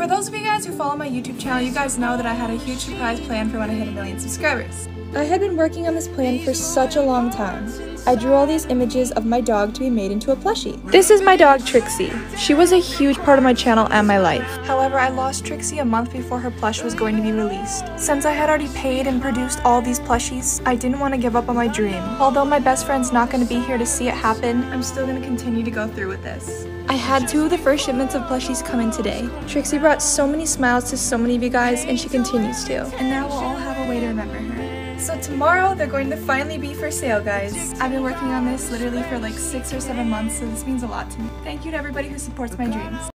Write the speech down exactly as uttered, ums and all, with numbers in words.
For those of you guys who follow my YouTube channel, you guys know that I had a huge surprise planned for when I hit a million subscribers. I had been working on this plan for such a long time. I drew all these images of my dog to be made into a plushie. This is my dog Trixie. She was a huge part of my channel and my life. However, I lost Trixie a month before her plush was going to be released. Since I had already paid and produced all these plushies, I didn't want to give up on my dream. Although my best friend's not going to be here to see it happen, I'm still going to continue to go through with this. I had two of the first shipments of plushies come in today. Trixie brought so many smiles to so many of you guys, and she continues to. And now we'll all have a way to remember her. So tomorrow, they're going to finally be for sale, guys. I've been working on this literally for like six or seven months, so this means a lot to me. Thank you to everybody who supports my dreams.